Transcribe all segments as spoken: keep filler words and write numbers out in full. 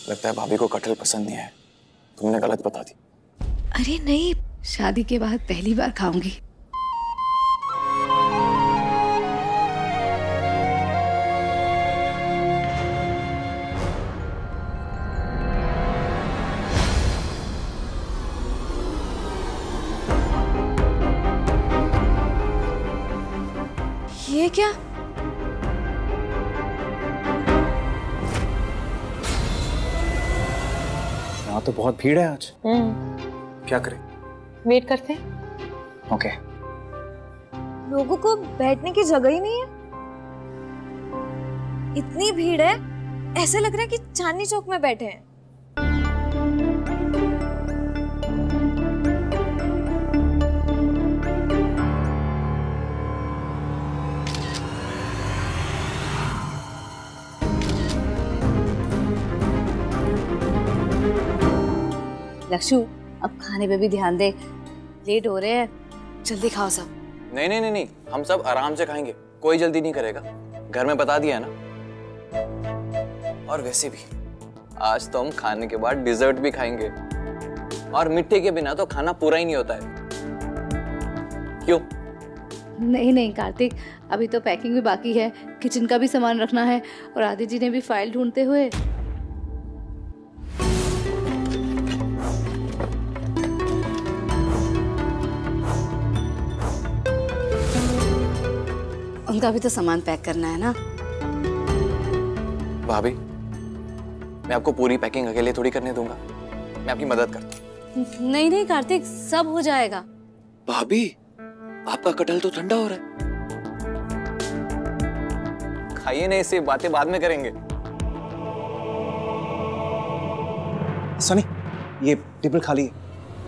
लगता है भाभी को कटहल पसंद नहीं है, तुमने गलत बता दी। अरे नहीं, शादी के बाद पहली बार खाऊंगी। ये क्या? यहाँ तो बहुत भीड़ है आज। हम्म क्या करें? वेट करते हैं। ओके। लोगों को बैठने की जगह ही नहीं है, इतनी भीड़ है, ऐसा लग रहा है कि चांदनी चौक में बैठे हैं। लक्षु, अब खाने पे भी ध्यान दे, लेट हो रहे हैं, जल्दी खाओ सब। नहीं नहीं नहीं नहीं, हम सब आराम से खाएंगे, कोई जल्दी नहीं करेगा, घर में बता दिया है ना। और वैसे भी आज तो हम खाने के बाद डिजर्ट भी खाएंगे, और मिठे के बिना तो खाना पूरा ही नहीं होता है। क्यों? नहीं नहीं कार्तिक, अभी तो पैकिंग भी बाकी है, किचन का भी सामान रखना है, और आदि जी ने भी फाइल ढूंढते हुए। उनका भी तो सामान पैक करना है ना। भाभी, मैं आपको पूरी पैकिंग अकेले थोड़ी करने दूंगा, मैं आपकी मदद करता हूँ। नहीं नहीं कार्तिक, सब हो जाएगा। भाभी, आपका कटहल तो ठंडा हो रहा है, खाइए ना, इससे बातें बाद में करेंगे। सनी, ये टेबल खाली है।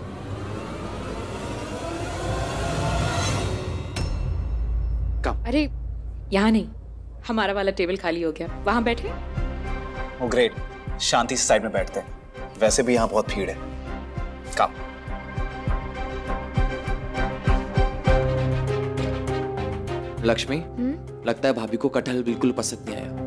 अरे यहाँ नहीं, हमारा वाला टेबल खाली हो गया, वहां बैठे। ओ ग्रेट, शांति से साइड में बैठते हैं, वैसे भी यहाँ बहुत भीड़ है। काम। लक्ष्मी, लगता है भाभी को कटहल बिल्कुल पसंद नहीं आया।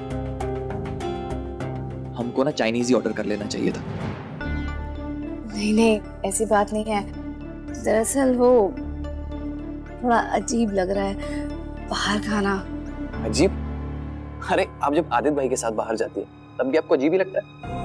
हमको ना चाइनीज ही ऑर्डर कर लेना चाहिए था। नहीं नहीं, ऐसी बात नहीं है, दरअसल वो थोड़ा अजीब लग रहा है बाहर खाना। अजीब? अरे आप जब आदित्य भाई के साथ बाहर जाती है तब भी आपको अजीब ही लगता है?